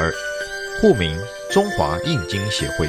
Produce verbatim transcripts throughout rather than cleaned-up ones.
二，户名中华印经协会。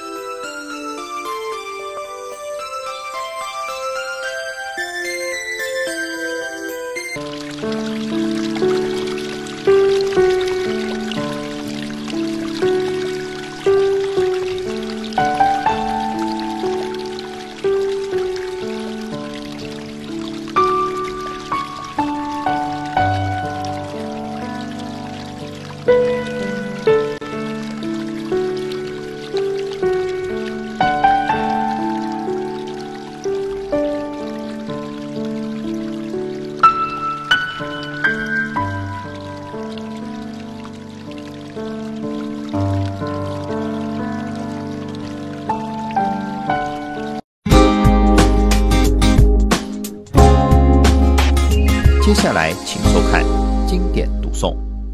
接下来，请收看经典读诵。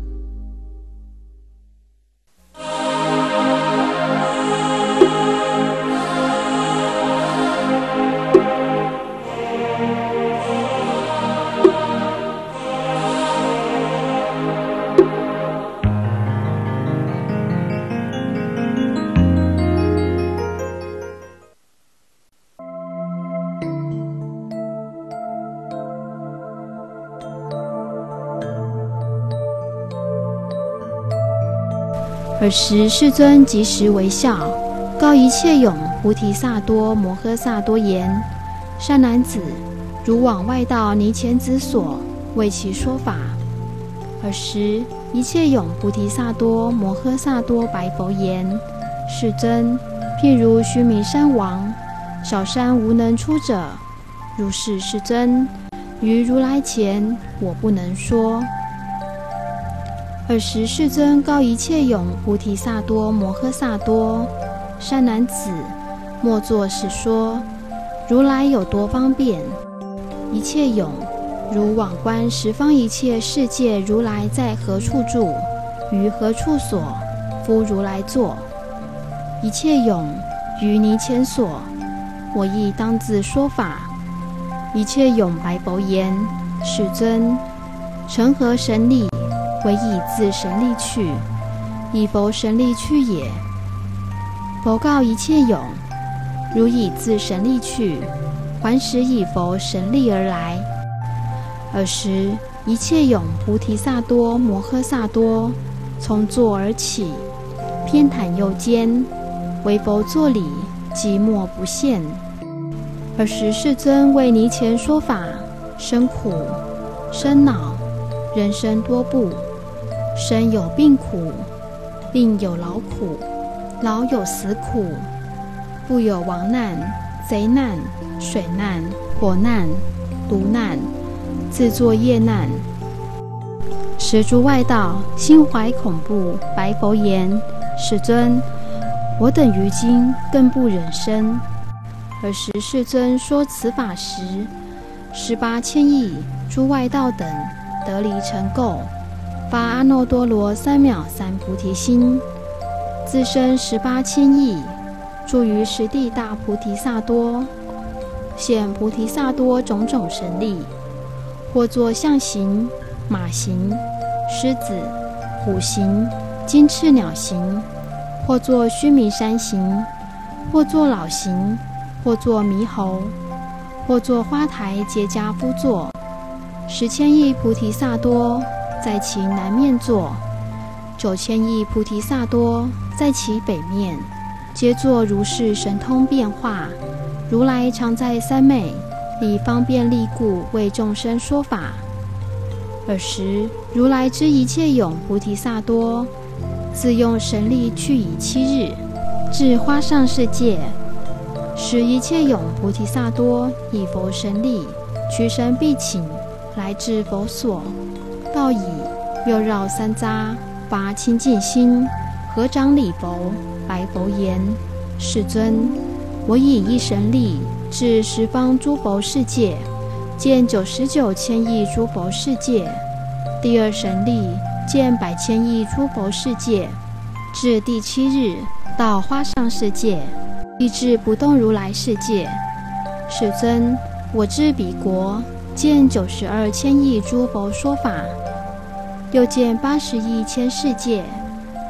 尔时世尊即时微笑，告一切勇菩提萨埵摩诃萨多言：善男子，如往外道尼前子所，为其说法。尔时一切勇菩提萨埵摩诃萨多白佛言：世尊，譬如须弥山王，小山无能出者，如是世尊，于如来前，我不能说。尔时世尊告一切勇菩提萨埵摩诃萨多：善男子，莫作是说。如来有多方便？一切勇，如往观十方一切世界，如来在何处住？于何处所？夫如来坐。一切勇，于尼前所，我亦当自说法。一切勇白佛言：世尊，成何神力？唯以自神力去，以佛神力去也。佛告一切勇：如以自神力去，还使以佛神力而来。尔时一切勇菩提萨埵摩诃萨多从座而起，偏袒右肩，为佛作礼，寂默不现。尔时世尊为尼前说法：生苦，生恼，人生多怖。生有病苦，病有劳苦，劳有死苦，复有亡难、贼难、水难、火难、毒难、自作业难。十诸外道心怀恐怖，白佛言：世尊，我等于今更不忍生。尔时世尊说此法时，十八千亿诸外道等得离尘垢，发阿耨多罗三藐三菩提心，自身十八千亿，住于十地大菩提萨埵，现菩提萨埵种种神力，或作象形、马形、狮子、虎形、金翅鸟形，或作须弥山形，或作老形，或作猕猴，或作花台结跏趺坐。十千亿菩提萨埵在其南面坐，九千亿菩提萨埵在其北面，皆作如是神通变化。如来常在三昧，以方便力故，为众生说法。尔时如来知一切勇菩提萨埵自用神力去以七日，至花上世界，使一切勇菩提萨埵以佛神力驱神必请，来至佛所。到已，又绕三匝，发清净心，合掌礼佛，白佛言：世尊，我以一神力至十方诸佛世界，见九十九千亿诸佛世界；第二神力见百千亿诸佛世界。至第七日，到花上世界，亦至不动如来世界。世尊，我至彼国，见九十二千亿诸佛说法，又见八十亿千世界，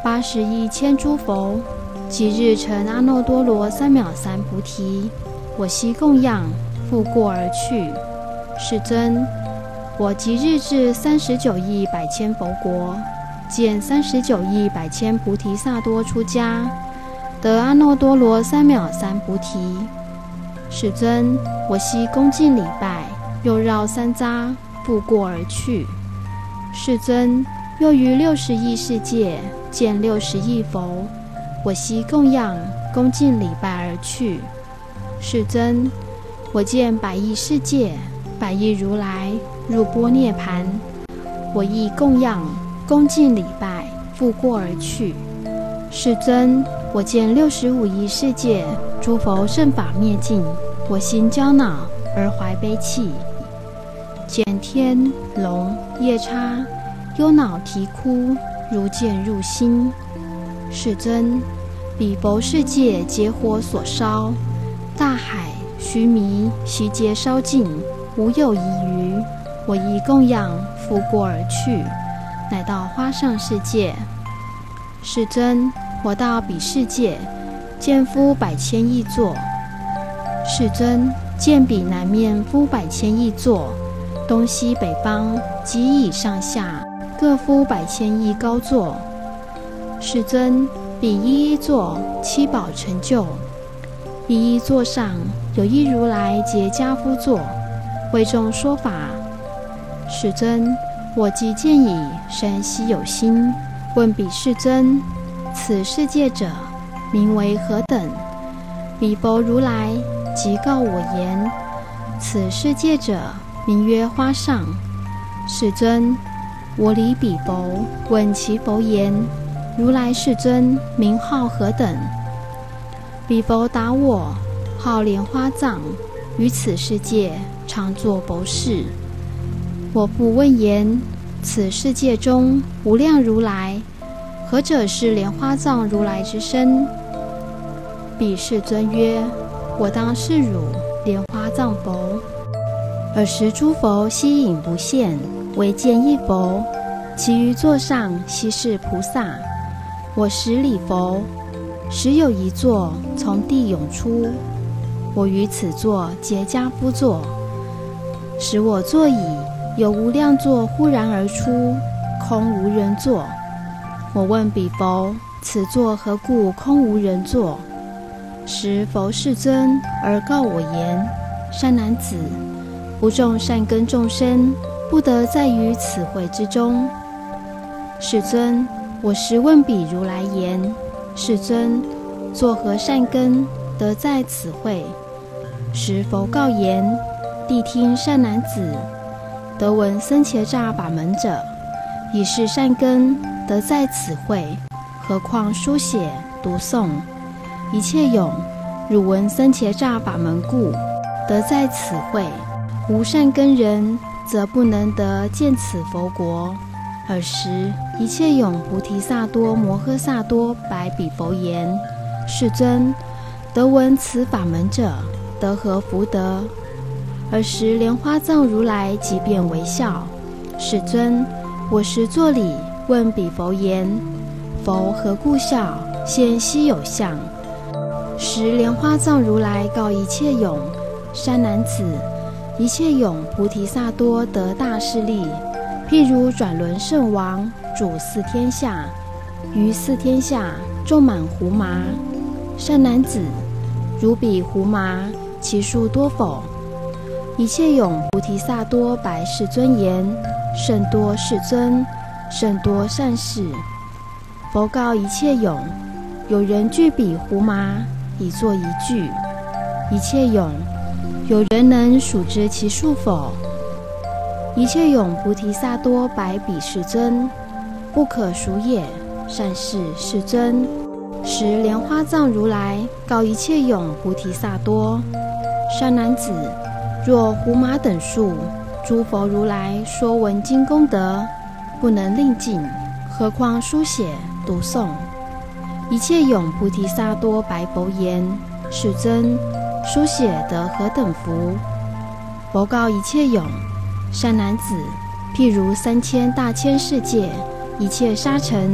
八十亿千诸佛，即日成阿耨多罗三藐三菩提，我悉供养，复过而去。世尊，我即日至三十九亿百千佛国，见三十九亿百千菩提萨埵出家，得阿耨多罗三藐三菩提。世尊，我悉恭敬礼拜，又绕三匝，复过而去。世尊，又于六十亿世界见六十亿佛，我悉供养，恭敬礼拜而去。世尊，我见百亿世界百亿如来入般涅盘，我亦供养，恭敬礼拜，复过而去。世尊，我见六十五亿世界诸佛圣法灭尽，我心焦恼而怀悲泣。见天龙夜叉忧恼啼哭，如箭入心。世尊，彼佛世界皆火所烧，大海须弥悉皆烧尽，无有遗余。我亦供养，复过而去，乃到花上世界。世尊，我到彼世界，见夫百千亿座。世尊，见彼南面夫百千亿座，东西北方及以上下各夫百千亿高座。世尊，彼一一座七宝成就，一一座上有一如来结跏趺坐，为众说法。世尊，我即见已生希有心，问彼世尊，此世界者名为何等？彼佛如来即告我言，此世界者名曰花上。世尊，我礼彼佛，问其佛言，如来世尊名号何等？彼佛答我，号莲花藏，于此世界常作佛事。我复问言，此世界中无量如来，何者是莲花藏如来之身？彼世尊曰，我当是汝莲花藏佛。尔时诸佛悉隐不现，唯见一佛，其余座上悉是菩萨。我时礼佛，时有一座从地涌出，我于此座结跏趺坐。使我坐已，有无量座忽然而出，空无人坐。我问彼佛，此座何故空无人坐？时佛世尊而告我言，善男子，不种善根众生，不得在于此会之中。世尊，我时问彼如来言，世尊，作何善根得在此会？时佛告言，谛听善男子，得闻僧伽吒法门者，以是善根得在此会，何况书写读诵？一切有汝闻僧伽吒法门故，得在此会。无善根人，则不能得见此佛国。尔时，一切有菩提萨埵摩诃萨埵白彼佛言，世尊，得闻此法门者，得何福德？尔时莲花藏如来即便微笑。世尊，我时作礼，问彼佛言，佛何故笑？现希有相。时莲花藏如来告一切有，善男子，一切有菩提萨埵得大势力，譬如转轮圣王主四天下，于四天下种满胡麻。善男子，如彼胡麻，其数多否？一切有菩提萨埵白世尊言，甚多世尊，甚多善事。佛告一切有，有人具彼胡麻，以作一具。一切有，有人能数知其数否？一切有菩提萨埵白彼世尊，不可数也。善事世尊。时莲花藏如来告一切有菩提萨埵，善男子，若胡麻等数，诸佛如来说闻经功德，不能令尽，何况书写读诵？一切有菩提萨埵白佛言，世尊，书写得何等福？佛告一切有，善男子，譬如三千大千世界，一切沙尘，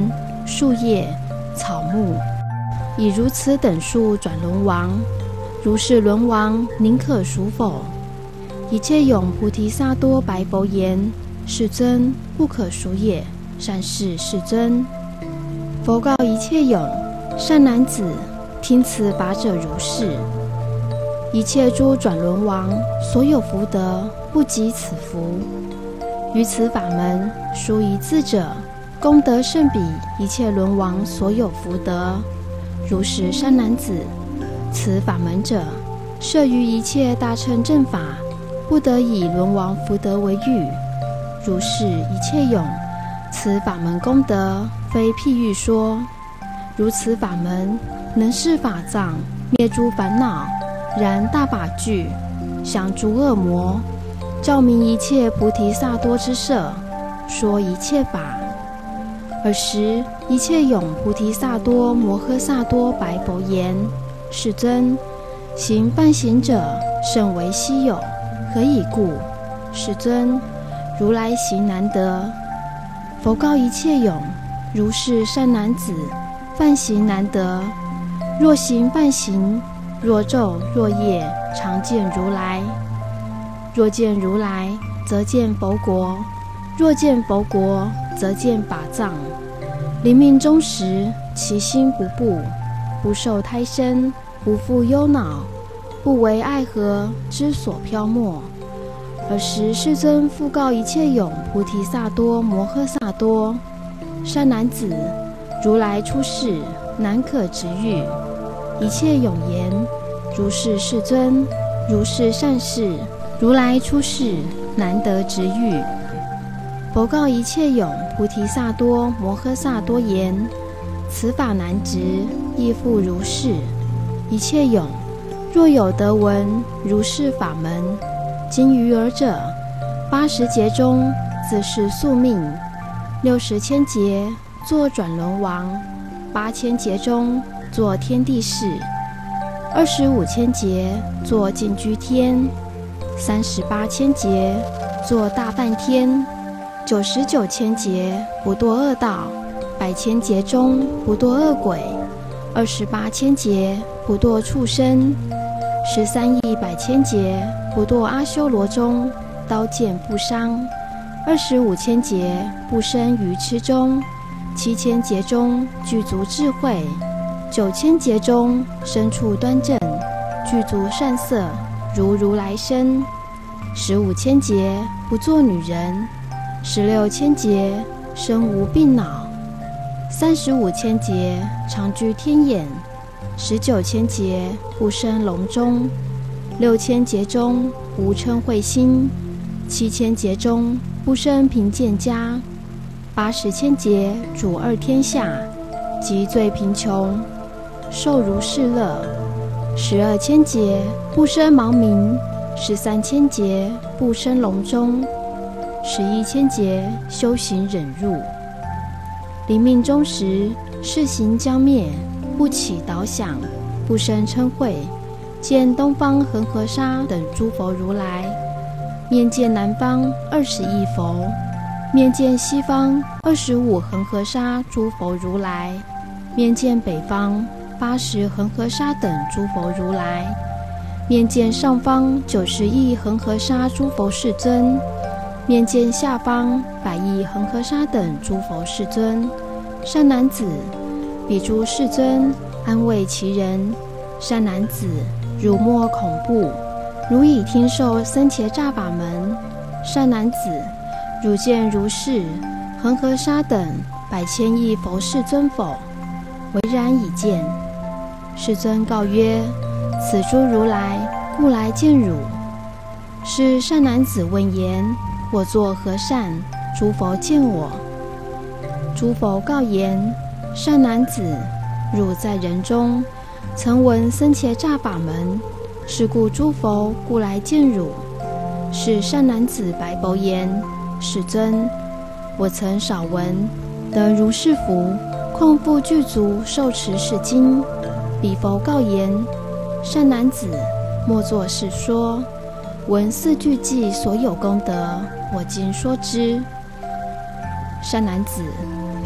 树叶、草木，以如此等数转轮王。如是轮王，宁可赎否？一切永菩提萨埵白佛言：世尊，不可赎也。善逝世尊。佛告一切永：善男子，听此法者如是。一切诸转轮王所有福德，不及此福。于此法门，殊一字者，功德胜比一切轮王所有福德。如是善男子，此法门者，摄于一切大乘正法，不得以轮王福德为喻。如是一切永，此法门功德，非譬喻说。如此法门，能释法藏，灭诸烦恼，然大法具，降诸恶魔，照明一切菩提萨埵之舍，说一切法。尔时一切永菩提萨埵摩诃萨埵白佛言：世尊，行梵行者甚为稀有，何以故？世尊，如来行难得。佛告一切永：如是善男子，梵行难得。若行梵行，若昼若夜，常见如来。若见如来，则见佛国；若见佛国，则见法藏。临命终时，其心不怖，不受胎生，不复忧恼，不为爱河之所漂没。尔时世尊复告一切永菩提萨埵摩诃萨埵：善男子，如来出世，难可直喻。一切永言：如是世尊，如是善事，如来出世，难得直喻。佛告一切永菩提萨埵摩诃萨埵言：此法难直，亦复如是。一切永，若有得闻如是法门，今于尔者，八十劫中自是宿命，六十千劫作转轮王，八千劫中作天地士，二十五千劫作净居天，三十八千劫作大梵天，九十九千劫不堕恶道，百千劫中不堕恶鬼，二十八千劫不堕畜生，十三亿百千劫不堕阿修罗中，刀剑不伤，二十五千劫不生愚痴中，七千劫中具足智慧，九千劫中身处端正，具足善色，如如来身，十五千劫不做女人，十六千劫身无病恼，三十五千劫常居天眼，十九千劫不生笼中，六千劫中无嗔恚心，七千劫中不生贫贱家，八十千劫主二天下，即最贫穷，受如是乐，十二千劫不生盲冥，十三千劫不生笼中，十一千劫修行忍辱。临命终时，世行将灭，不起倒想，不生嗔恚，见东方恒河沙等诸佛如来，面见南方二十亿佛，面见西方二十五恒河沙诸佛如来，面见北方八十恒河沙等诸佛如来，面见上方九十亿恒河沙诸佛世尊，面见下方百亿恒河沙等诸佛世尊。善男子，彼诸世尊安慰其人。善男子，汝莫恐怖，汝已听受僧伽诈法门。善男子，汝见如是恒河沙等百千亿佛世尊否？唯然已见。世尊告曰：此诸如来故来见汝。是善男子问言：我作何善，诸佛见我？诸佛告言：善男子，汝在人中曾闻僧伽诈法门，是故诸佛故来见汝。是善男子白佛言：世尊，我曾少闻，得如是福，况复具足受持是经。彼佛告言：善男子，莫作是说，闻四句偈所有功德，我今说之。善男子，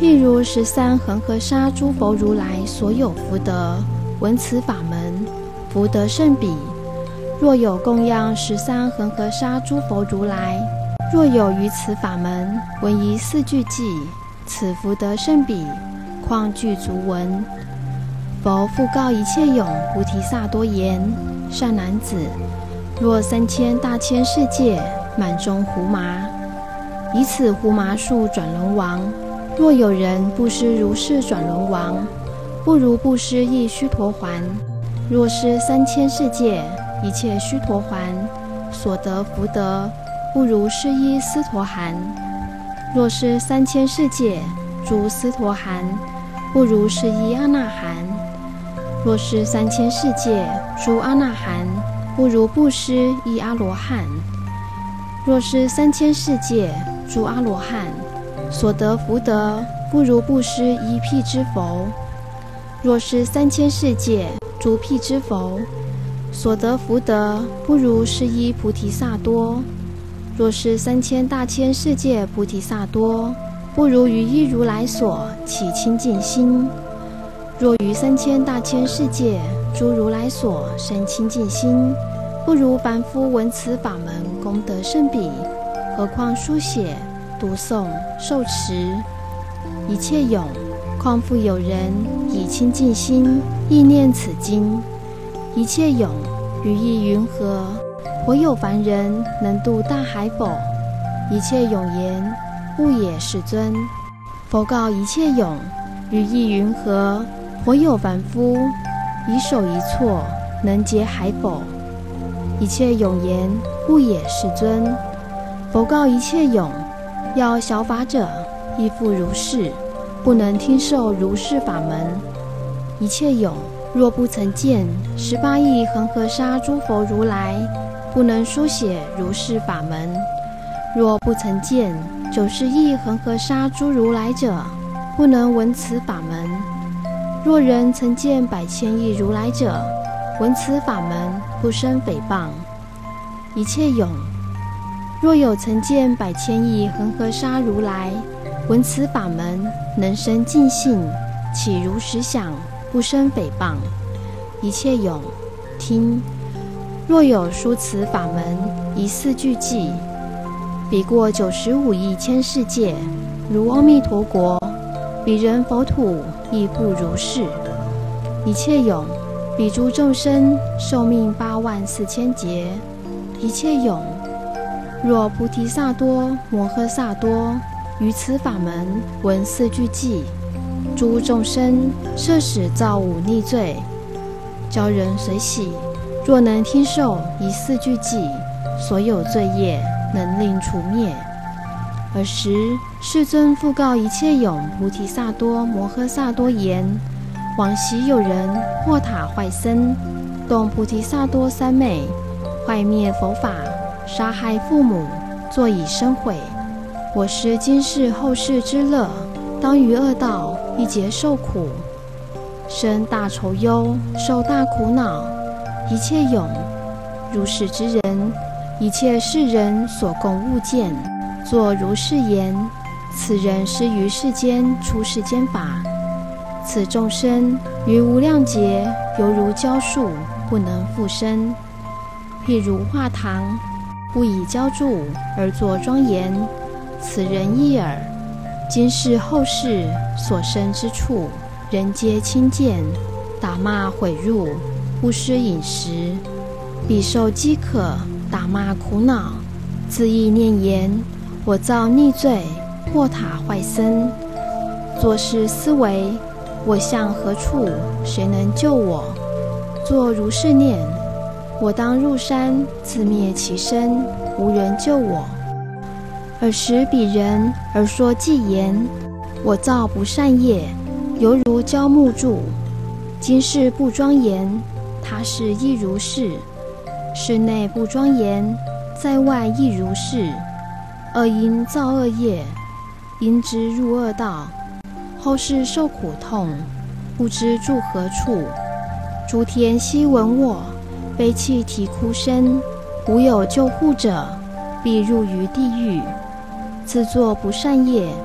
譬如十三恒河沙诸佛如来所有福德，闻此法门，福德甚彼。若有供养十三恒河沙诸佛如来，若有于此法门闻一四句偈，此福德甚彼，况具足闻。佛复告一切勇菩提萨埵言：善男子，若三千大千世界满种胡麻，以此胡麻树转轮王，若有人布施如是转轮王，不如布施一须陀洹。若施三千世界一切须陀洹，所得福德不如施一斯陀含。若施三千世界诸斯陀含，不如施一阿那含。若施三千世界诸阿那含，不如布施一阿罗汉。若施三千世界诸阿罗汉，所得福德不如布施一辟支佛。若施三千世界诸辟支佛，所得福德不如施一菩提萨埵。若施三千大千世界菩提萨埵，不如于一如来所起清净心。若于三千大千世界诸如来所生清净心，不如凡夫闻此法门功德甚彼，何况书写、读诵、受持。一切勇，况复有人以清净心意念此经。一切勇，于意云何？或有凡人能渡大海否？一切勇言：不也，世尊。佛告一切勇，于意云何？或有凡夫以手一错，能解海否？一切勇言：不也，世尊。佛告一切勇，要小法者亦复如是，不能听受如是法门。一切勇，若不曾见十八亿恒河沙诸佛如来，不能书写如是法门。若不曾见九十亿恒河沙诸如来者，不能闻此法门。若人曾见百千亿如来者，闻此法门不生诽谤。一切勇，若有曾见百千亿恒河沙如来，闻此法门能生净信，起如实想，不生诽谤。一切勇，听。若有书此法门一四句偈，彼过九十五亿千世界，如阿弥陀国，彼人佛土亦复如是。一切勇，彼诸众生寿命八万四千劫。一切勇，若菩提萨埵摩诃萨埵于此法门闻四句偈，诸众生摄使造五逆罪，教人随喜。若能听受一四句偈，所有罪业能令除灭。尔时世尊复告一切勇菩提萨埵摩诃萨埵言：往昔有人破塔坏僧，动菩提萨埵三昧，坏灭佛法，杀害父母，作以生悔。我师今世后世之乐，当于恶道一劫受苦，生大愁忧，受大苦恼。一切勇，如是之人，一切世人所共物见，作如是言：此人施于世间出世间法，此众生于无量劫犹如胶树，不能复生。譬如画堂，不以浇筑而作庄严，此人亦尔。今世后世所生之处，人皆轻贱，打骂毁辱，不施饮食，彼受饥渴，打骂苦恼，自意念言：我造逆罪，破塔坏僧。作是思维：我向何处？谁能救我？作如是念：我当入山，自灭其身，无人救我。尔时彼人而说偈言：我造不善业，犹如胶木柱，今世不庄严，他世亦如是。室内不庄严，在外亦如是。恶因造恶业，因之入恶道，后世受苦痛，不知住何处。诸天悉闻我，悲泣啼哭声，无有救护者，必入于地狱。自作不善业，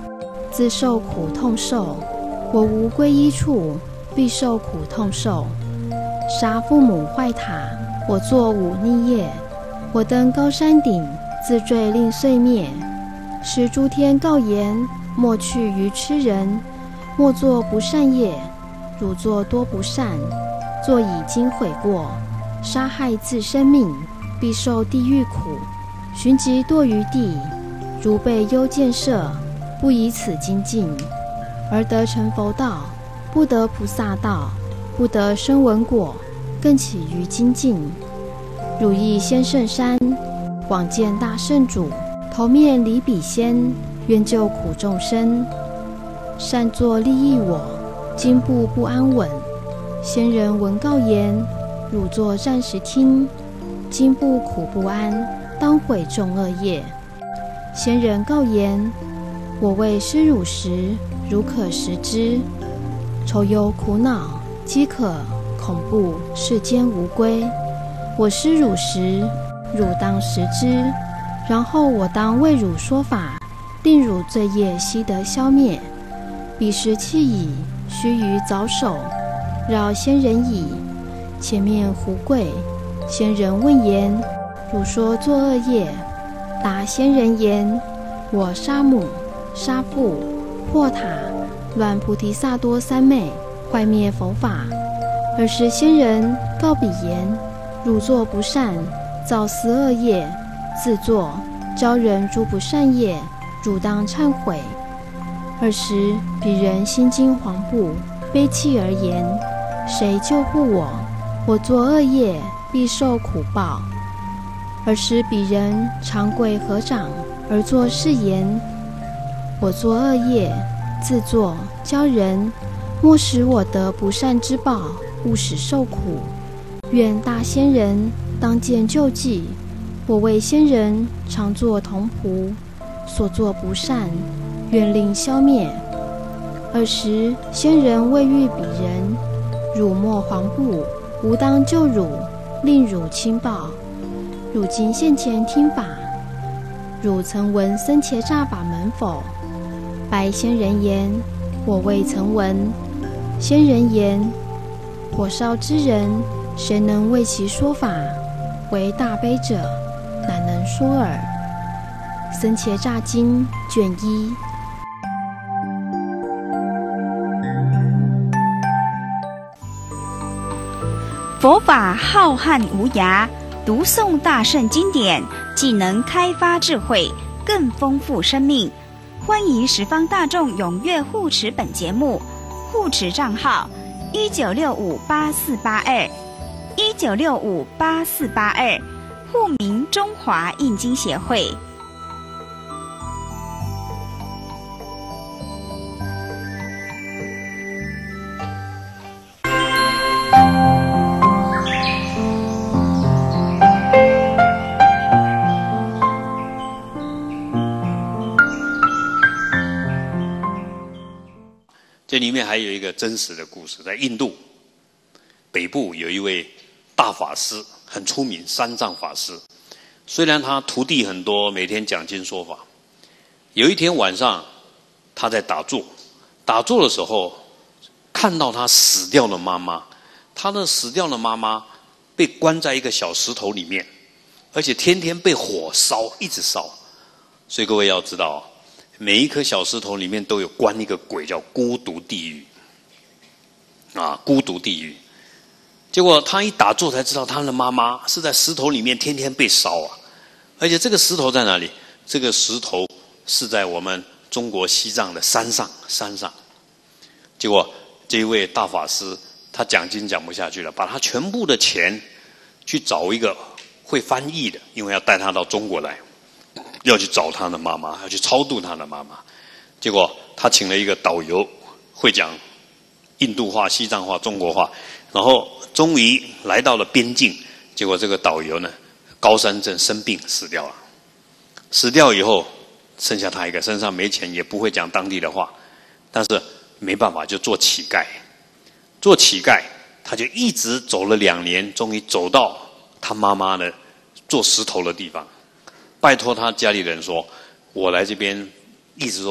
自受苦痛受。我无皈依处，必受苦痛受。杀父母坏塔，我作忤逆业。我登高山顶，自坠令碎灭。使诸天告言：莫去愚痴人，莫作不善业。汝作多不善，作已经悔过，杀害自生命，必受地狱苦。寻疾堕于地，如被幽箭射，不以此精进，而得成佛道，不得菩萨道，不得声闻果，更起于精进。汝亦先圣山，往见大圣主，头面离彼仙，愿救苦众生。善作利益我，今步不安稳。先人闻告言：汝作暂时听，今步苦不安，当毁众恶业。先人告言：我为施汝时，汝可食之。愁忧苦恼、饥渴、恐怖，世间无归。我施汝时，汝当食之。然后我当为汝说法，令汝罪业悉得消灭。彼时弃矣，须臾早首，绕先人矣。前面胡跪，先人问言：汝说作恶业？答先人言：我杀母、杀父、破塔、乱菩提萨埵三昧，坏灭佛法。尔时先人告彼言：汝作不善，造思恶业，自作教人诸不善业，汝当忏悔。尔时彼人心惊惶怖，悲泣而言：谁救护我？我作恶业，必受苦报。尔时彼人长跪合掌，而作是言：我作恶业，自作教人，莫使我得不善之报，勿使受苦。愿大仙人当见救济。我为仙人常作童仆，所作不善，愿令消灭。尔时仙人谓喻彼人：汝莫惶怖，吾当救汝，令汝轻报。汝今现前听法，汝曾闻僧伽诈法门否？白仙人言：我未曾闻。仙人言：火烧之人，谁能为其说法？为大悲者，乃能说耳。僧伽诈经卷一。 佛法浩瀚无涯，读诵大圣经典，既能开发智慧，更丰富生命。欢迎十方大众踊跃护持本节目，护持账号一九六五八四八二一九六五八四八二，户名中华印经协会。 这里面还有一个真实的故事，在印度北部有一位大法师，很出名，三藏法师。虽然他徒弟很多，每天讲经说法。有一天晚上，他在打坐，打坐的时候看到他死掉的妈妈，他的死掉的妈妈被关在一个小石头里面，而且天天被火烧，一直烧。所以各位要知道，每一颗小石头里面都有关一个鬼，叫孤独地狱啊，孤独地狱。结果他一打坐才知道，他的妈妈是在石头里面天天被烧啊，而且这个石头在哪里？这个石头是在我们中国西藏的山上，山上。结果这一位大法师他讲经讲不下去了，把他全部的钱去找一个会翻译的，因为要带他到中国来。要去找他的妈妈，要去超度他的妈妈。结果他请了一个导游，会讲印度话、西藏话、中国话，然后终于来到了边境。结果这个导游呢，高山症生病死掉了。死掉以后，剩下他一个，身上没钱，也不会讲当地的话，但是没办法，就做乞丐。做乞丐，他就一直走了两年，终于走到他妈妈的做石头的地方。拜托他家里人说，我来这边一直说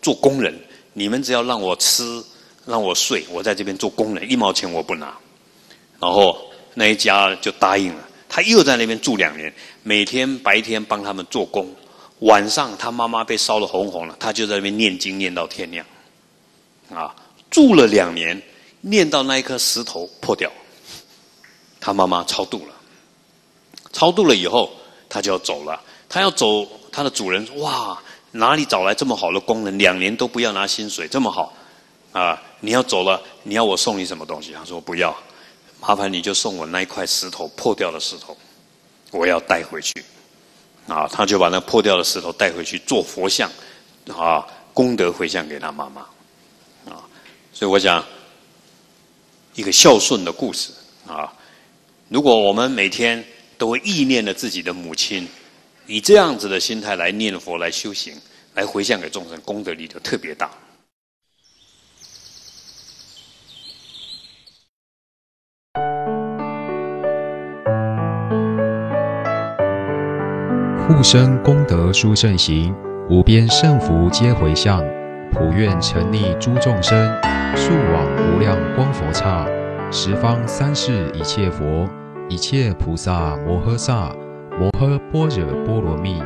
做工人，你们只要让我吃，让我睡，我在这边做工人，一毛钱我不拿。然后那一家就答应了，他又在那边住两年，每天白天帮他们做工，晚上他妈妈被烧得红红了，他就在那边念经念到天亮。啊，住了两年，念到那一颗石头破掉，他妈妈超度了。超度了以后，他就要走了。他要走，他的主人说：“哇，哪里找来这么好的工人？两年都不要拿薪水，这么好啊！你要走了，你要我送你什么东西？”他说：“不要，麻烦你就送我那一块石头，破掉的石头，我要带回去。”啊，他就把那破掉的石头带回去做佛像，啊，功德回向给他妈妈。啊，所以我想，一个孝顺的故事啊。如果我们每天都会忆念了自己的母亲，以这样子的心态来念佛、来修行、来回向给众生，功德力就特别大。 护生功德殊胜行，无边胜福皆回向。普愿沉溺诸众生，速往无量光佛刹。十方三世一切佛，一切菩萨摩诃萨，摩诃般若波罗蜜。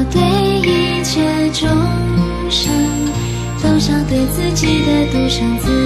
众生都想对自己的独生子